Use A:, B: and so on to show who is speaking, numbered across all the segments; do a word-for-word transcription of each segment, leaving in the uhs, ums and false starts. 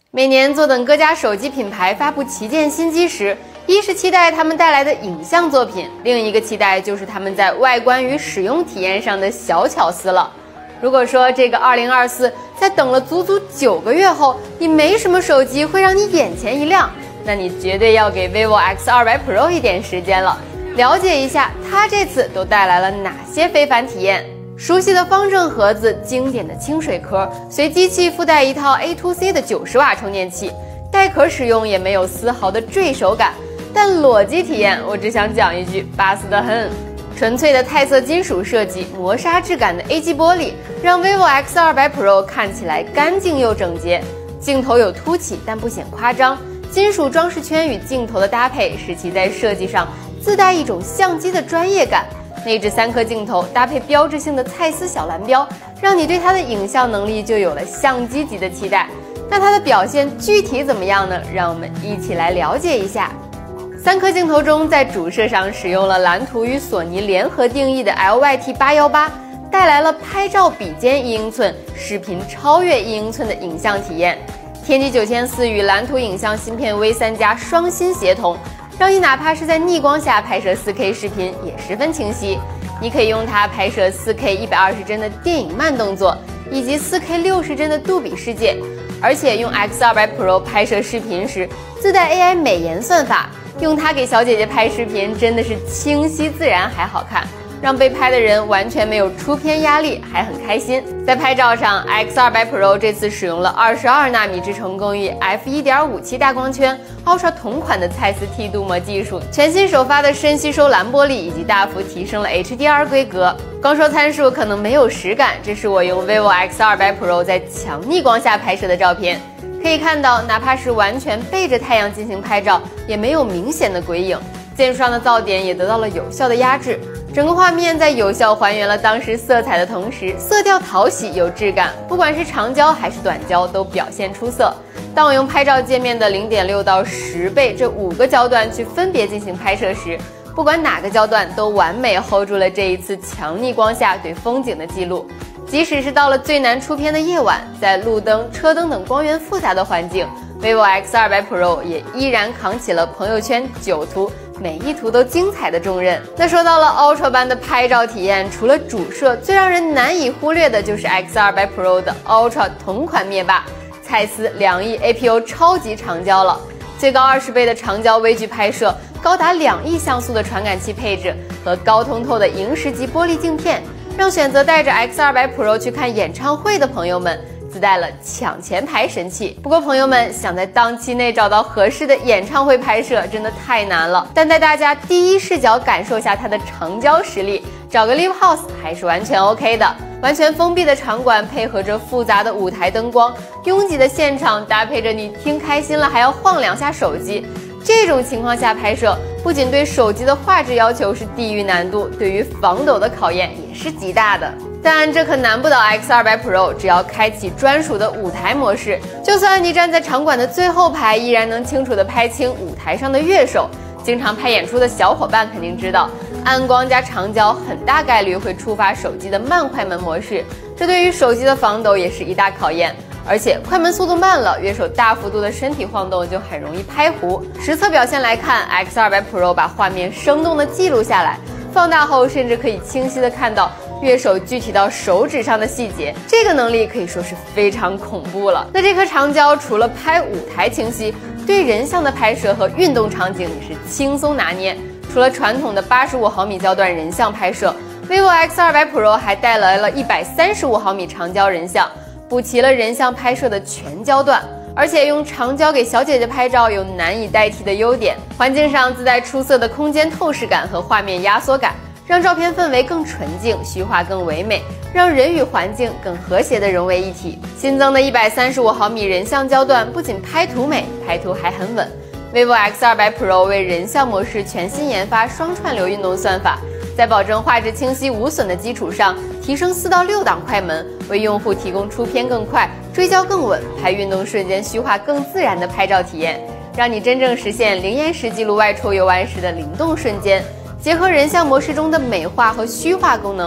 A: 每年坐等各家手机品牌发布旗舰新机时，一是期待他们带来的影像作品，另一个期待就是他们在外观与使用体验上的小巧思了。如果说这个二零二四在等了足足九个月后，你没什么手机会让你眼前一亮，那你绝对要给 vivo X 二百 Pro 一点时间了，了解一下它这次都带来了哪些非凡体验。熟悉的方正盒子，经典的清水壳，随机器附带一套 A to C 的九十瓦充电器，带壳使用也没有丝毫的坠手感，但裸机体验我只想讲一句，巴适得很。纯粹的钛色金属设计，磨砂质感的 A G 玻璃，让 vivo X 二百 Pro 看起来干净又整洁。镜头有凸起但不显夸张，金属装饰圈与镜头的搭配，使其在设计上自带一种相机的专业感。内置三颗镜头搭配标志性的蔡司小蓝标，让你对它的影像能力就有了相机级的期待。那它的表现具体怎么样呢？让我们一起来了解一下。三颗镜头中，在主摄上使用了蓝图与索尼联合定义的 L Y T 八一八，带来了拍照比肩一英寸，视频超越一英寸的影像体验。天玑九千四与蓝图影像芯片 V 三加双芯协同，让你哪怕是在逆光下拍摄 四K 视频也十分清晰。你可以用它拍摄 四K 一百二十帧的电影慢动作，以及 四K 六十帧的杜比世界。而且用 X 二百 Pro 拍摄视频时，自带 A I 美颜算法，用它给小姐姐拍视频真的是清晰自然还好看，让被拍的人完全没有出片压力，还很开心。在拍照上 ，X 二百 Pro 这次使用了二十二纳米制程工艺 F 一点五七 大光圈 Ultra 同款的蔡司 T 镀膜技术，全新首发的深吸收蓝玻璃，以及大幅提升了 H D R 规格。光说参数可能没有实感，这是我用 vivo X 二百 Pro 在强逆光下拍摄的照片。可以看到，哪怕是完全背着太阳进行拍照，也没有明显的鬼影，键数上的噪点也得到了有效的压制。整个画面在有效还原了当时色彩的同时，色调讨喜有质感，不管是长焦还是短焦都表现出色。当我用拍照界面的 零点六到十倍这五个焦段去分别进行拍摄时，不管哪个焦段都完美 hold 住了这一次强逆光下对风景的记录。即使是到了最难出片的夜晚，在路灯、车灯等光源复杂的环境， vivo X 二百 Pro 也依然扛起了朋友圈九图每一图都精彩的重任。那说到了 Ultra 般的拍照体验，除了主摄，最让人难以忽略的就是 X 二百 Pro 的 Ultra 同款灭霸，蔡司两亿 A P O 超级长焦了，最高二十倍的长焦微距拍摄，高达两亿像素的传感器配置和高通透的萤石级玻璃镜片，让选择带着 X 二百 Pro 去看演唱会的朋友们自带了抢前排神器。不过朋友们想在档期内找到合适的演唱会拍摄真的太难了，但带大家第一视角感受下它的长焦实力，找个 live house 还是完全 OK 的。完全封闭的场馆配合着复杂的舞台灯光，拥挤的现场搭配着你听开心了还要晃两下手机，这种情况下拍摄不仅对手机的画质要求是地狱难度，对于防抖的考验也是极大的。但这可难不倒 X 二百 Pro， 只要开启专属的舞台模式，就算你站在场馆的最后排，依然能清楚地拍清舞台上的乐手。经常拍演出的小伙伴肯定知道，暗光加长焦很大概率会触发手机的慢快门模式，这对于手机的防抖也是一大考验。而且快门速度慢了，乐手大幅度的身体晃动就很容易拍糊。实测表现来看 ，X 二百 Pro 把画面生动地记录下来，放大后甚至可以清晰地看到乐手具体到手指上的细节，这个能力可以说是非常恐怖了。那这颗长焦除了拍舞台清晰，对人像的拍摄和运动场景也是轻松拿捏。除了传统的八十五毫米焦段人像拍摄 ，vivo X 二百 Pro 还带来了一百三十五毫米长焦人像，补齐了人像拍摄的全焦段。而且用长焦给小姐姐拍照有难以代替的优点，环境上自带出色的空间透视感和画面压缩感，让照片氛围更纯净，虚化更唯美，让人与环境更和谐地融为一体。新增的一百三十五毫米人像焦段不仅拍图美，拍图还很稳。vivo X 二百 Pro 为人像模式全新研发双串流运动算法，在保证画质清晰无损的基础上，提升四到六档快门，为用户提供出片更快、追焦更稳、拍运动瞬间虚化更自然的拍照体验，让你真正实现零延时记录外出游玩时的灵动瞬间。结合人像模式中的美化和虚化功能，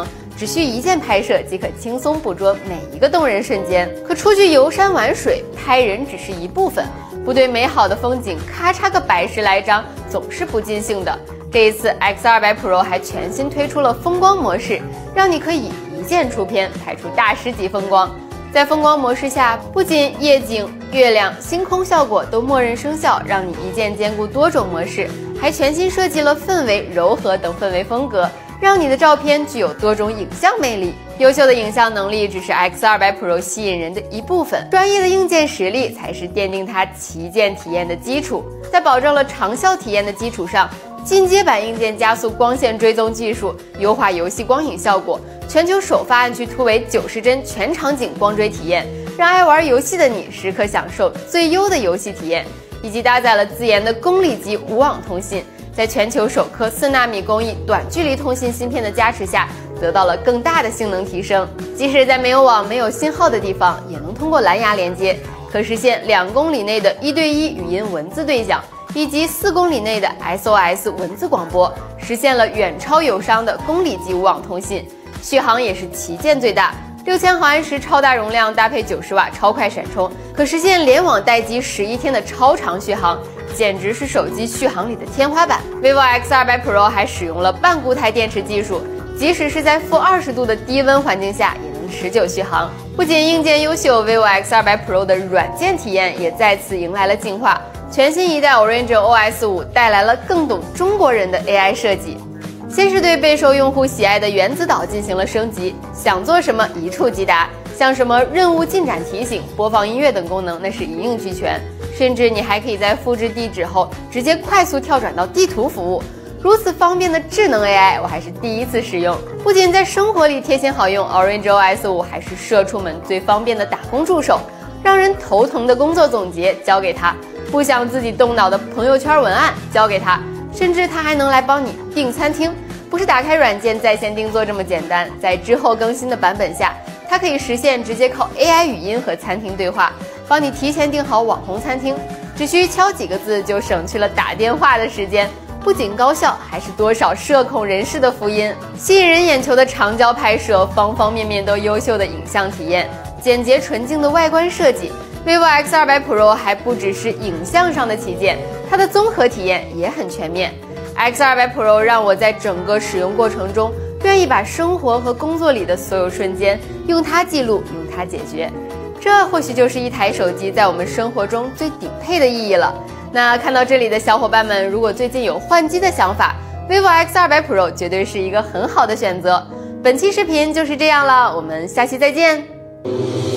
A: 只需一键拍摄即可轻松捕捉每一个动人瞬间。可出去游山玩水，拍人只是一部分，不对美好的风景咔嚓个百十来张总是不尽兴的。这一次 X 二百 Pro 还全新推出了风光模式，让你可以一键出片，拍出大师级风光。在风光模式下，不仅夜景、月亮、星空效果都默认生效，让你一键兼顾多种模式，还全新设计了氛围、柔和等氛围风格，让你的照片具有多种影像魅力。优秀的影像能力只是 X 二百 Pro 吸引人的一部分，专业的硬件实力才是奠定它旗舰体验的基础。在保证了长效体验的基础上，进阶版硬件加速光线追踪技术，优化游戏光影效果，全球首发暗区突围九十帧全场景光追体验，让爱玩游戏的你时刻享受最优的游戏体验，以及搭载了自研的公里级无网通信，在全球首颗四纳米工艺短距离通信芯片的加持下，得到了更大的性能提升。即使在没有网、没有信号的地方，也能通过蓝牙连接，可实现两公里内的一对一语音文字对讲，以及四公里内的 S O S 文字广播，实现了远超友商的公里级无网通信。续航也是旗舰最大，六千毫安时超大容量搭配九十瓦超快闪充，可实现联网待机十一天的超长续航，简直是手机续航里的天花板。vivo X 二百 Pro 还使用了半固态电池技术，即使是在负二十度的低温环境下，也能持久续航。不仅硬件优秀 ，vivo X 二百 Pro 的软件体验也再次迎来了进化。全新一代 Orange O S 五带来了更懂中国人的 A I 设计。先是对备受用户喜爱的原子岛进行了升级，想做什么一触即达，像什么任务进展提醒、播放音乐等功能，那是一应俱全。甚至你还可以在复制地址后，直接快速跳转到地图服务。如此方便的智能 A I， 我还是第一次使用。不仅在生活里贴心好用 ，Orange O S 五还是社畜们最方便的打工助手，让人头疼的工作总结交给它。不想自己动脑的朋友圈文案交给他，甚至他还能来帮你订餐厅，不是打开软件在线订做这么简单。在之后更新的版本下，它可以实现直接靠 A I 语音和餐厅对话，帮你提前订好网红餐厅，只需敲几个字就省去了打电话的时间。不仅高效，还是多少社恐人士的福音。吸引人眼球的长焦拍摄，方方面面都优秀的影像体验，简洁纯净的外观设计。vivo X 二百 Pro 还不只是影像上的旗舰，它的综合体验也很全面。X 二百 Pro 让我在整个使用过程中，愿意把生活和工作里的所有瞬间用它记录，用它解决。这或许就是一台手机在我们生活中最顶配的意义了。那看到这里的小伙伴们，如果最近有换机的想法， vivo X 二百 Pro 绝对是一个很好的选择。本期视频就是这样了，我们下期再见。